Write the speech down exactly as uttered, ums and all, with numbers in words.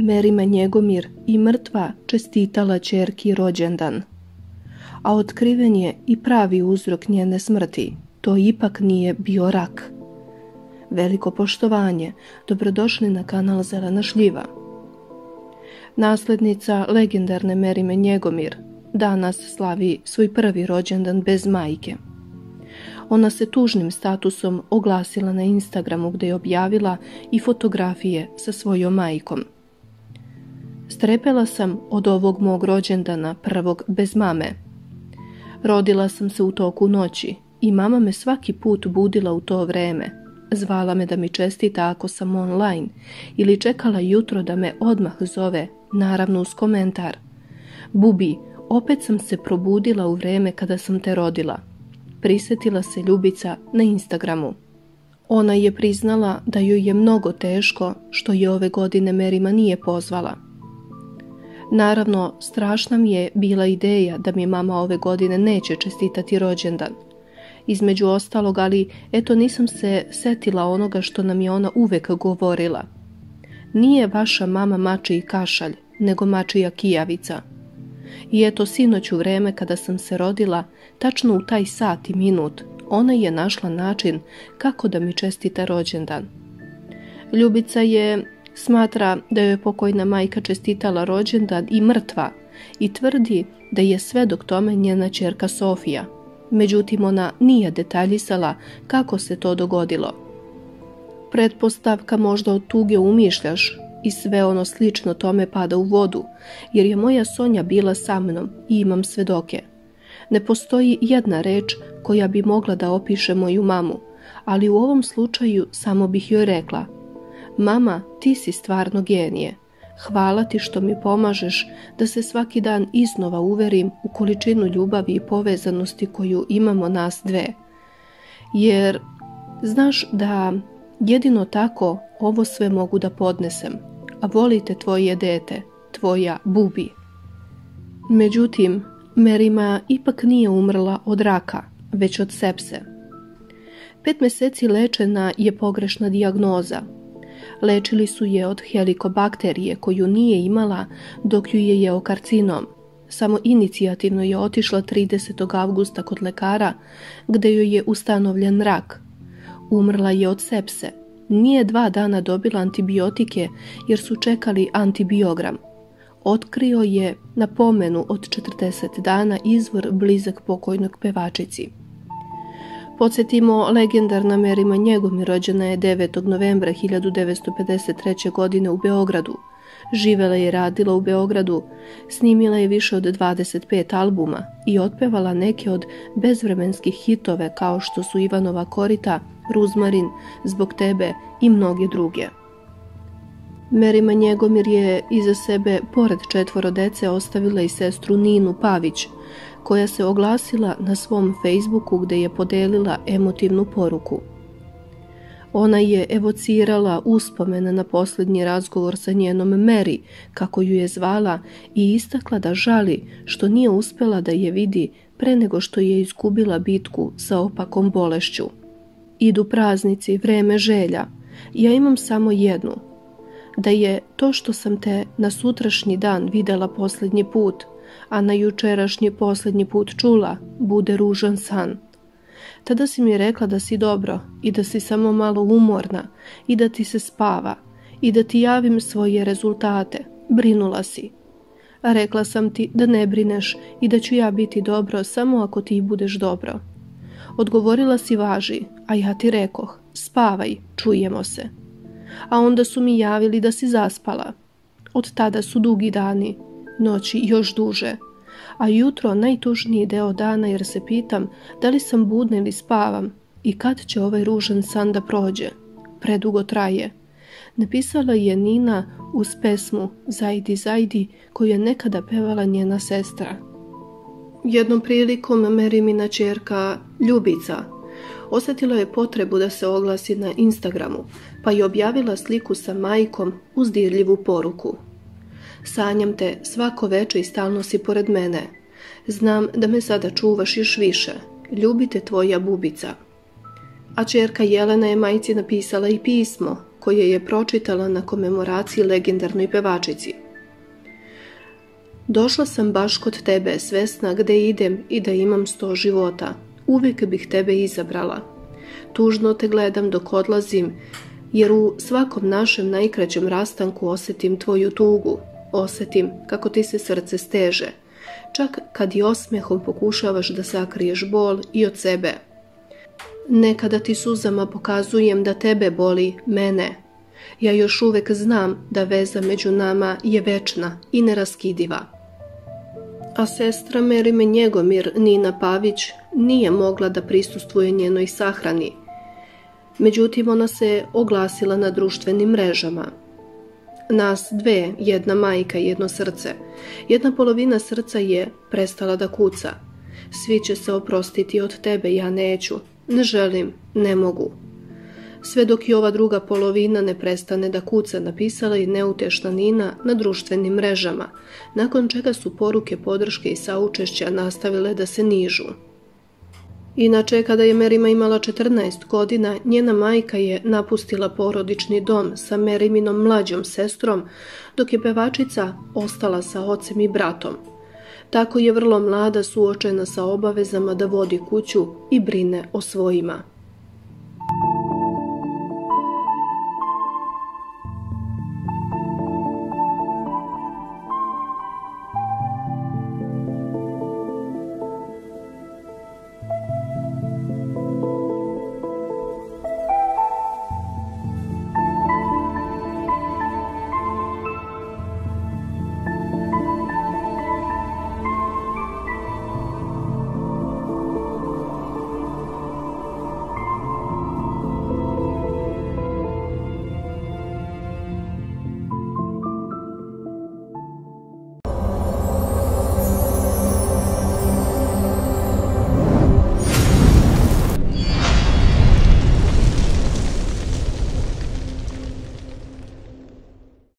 Merima Njegomir i mrtva čestitala ćerki rođendan. A otkriven je i pravi uzrok njene smrti. To ipak nije bio rak. Veliko poštovanje. Dobrodošli na kanal Zelena šljiva. Naslednica legendarne Merime Njegomir danas slavi svoj prvi rođendan bez majke. Ona se tužnim statusom oglasila na Instagramu gdje je objavila i fotografije sa svojom majkom. Strepela sam od ovog mog rođendana prvog bez mame. Rodila sam se u toku noći i mama me svaki put budila u to vreme. Zvala me da mi čestita ako sam online ili čekala jutro da me odmah zove, naravno uz komentar: Bubi, opet sam se probudila u vreme kada sam te rodila. Prisjetila se Ljubica na Instagramu. Ona je priznala da joj je mnogo teško što je ove godine Merima nije pozvala. Naravno, strašna mi je bila ideja da mi mama ove godine neće čestitati rođendan. Između ostalog, ali eto nisam se setila onoga što nam je ona uvek govorila. Nije vaša mama mačiji kašalj, nego mačija kijavica. I eto sinoć u vreme kada sam se rodila, tačno u taj sat i minut, ona je našla način kako da mi čestita rođendan. Ljubica je smatra da joj je pokojna majka čestitala rođendan i mrtva i tvrdi da je svedok tome njena ćerka Sofija. Međutim, ona nije detaljisala kako se to dogodilo. Pretpostavka možda od tuge umišljaš i sve ono slično tome pada u vodu, jer je moja Sonja bila sa mnom i imam svedoke. Ne postoji jedna reč koja bi mogla da opiše moju mamu, ali u ovom slučaju samo bih joj rekla: Mama, ti si stvarno genije. Hvala ti što mi pomažeš da se svaki dan iznova uverim u količinu ljubavi i povezanosti koju imamo nas dve. Jer znaš da jedino tako ovo sve mogu da podnesem, a volite tvoje dete, tvoja Bubi. Međutim, Merima ipak nije umrla od raka, već od sepse. Pet meseci lečena je pogrešna dijagnoza. Lečili su je od helikobakterije koju nije imala dok ju je jeo karcinom. Samo inicijativno je otišla tridesetog avgusta kod lekara gdje joj je ustanovljen rak. Umrla je od sepse. Nije dva dana dobila antibiotike jer su čekali antibiogram. Otkrio je na pomenu od četrdeset dana izvor blizak pokojnog pevačici. Podsjetimo, legendarna Merima Njegomir rođena je devetog novembra hiljadu devetsto pedeset treće. godine u Beogradu. Živela je i radila u Beogradu, snimila je više od dvadeset pet albuma i otpevala neke od bezvremenskih hitove kao što su Ivanova korita, Ruzmarin, Zbog tebe i mnoge druge. Merima Njegomir je iza sebe, pored četvoro dece, ostavila i sestru Ninu Pavić, koja se oglasila na svom Facebooku gdje je podelila emotivnu poruku. Ona je evocirala uspomene na posljednji razgovor sa njenom Meri, kako ju je zvala, i istakla da žali što nije uspjela da je vidi pre nego što je izgubila bitku sa opakom bolešću. Idu praznici, vreme želja. Ja imam samo jednu. Da je to što sam te na sutrašnji dan videla posljednji put, a na jučerašnji posljednji put čula, bude ružan san. Tada si mi rekla da si dobro i da si samo malo umorna i da ti se spava i da ti javim svoje rezultate. Brinula si. A rekla sam ti da ne brineš i da ću ja biti dobro samo ako ti budeš dobro. Odgovorila si važi, a ja ti rekoh, spavaj, čujemo se. A onda su mi javili da si zaspala. Od tada su dugi dani, noći još duže, a jutro najtužniji deo dana jer se pitam da li sam budna ili spavam i kad će ovaj ružan san da prođe. Predugo traje. Napisala je Nina uz pesmu Zajdi, zajdi koju je nekada pevala njena sestra. Jednom prilikom Merimina ćerka Ljubica osjetila je potrebu da se oglasi na Instagramu, pa je objavila sliku sa majkom uz dirljivu poruku. Sanjam te svako veče i stalno si pored mene. Znam da me sada čuvaš još više. Ljubite tvoja Bubica. A ćerka Jelena je majci napisala i pismo koje je pročitala na komemoraciji legendarnoj pevačici. Došla sam baš kod tebe, svesna gde idem i da imam sto života. Uvijek bih tebe izabrala. Tužno te gledam dok odlazim, jer u svakom našem najkraćem rastanku osjetim tvoju tugu. Osjetim kako ti se srce steže. Čak kad i osmehom pokušavaš da sakriješ bol i od sebe. Nekada ti suzama pokazujem da tebe boli, mene. Ja još uvek znam da veza među nama je večna i neraskidiva. A sestra Merime Njegomir, Nina Pavić, nije mogla da prisustvuje njenoj sahrani. Međutim, ona se oglasila na društvenim mrežama. Nas dve, jedna majka i jedno srce. Jedna polovina srca je prestala da kuca. Svi će se oprostiti od tebe, ja neću. Ne želim, ne mogu. Sve dok i ova druga polovina ne prestane da kuca, napisala je neutešna Nina na društvenim mrežama, nakon čega su poruke podrške i saučešća nastavile da se nižu. Inače, kada je Merima imala četrnaest godina, njena majka je napustila porodični dom sa Meriminom mlađom sestrom, dok je pevačica ostala sa ocem i bratom. Tako je vrlo mlada suočena sa obavezama da vodi kuću i brine o svojima.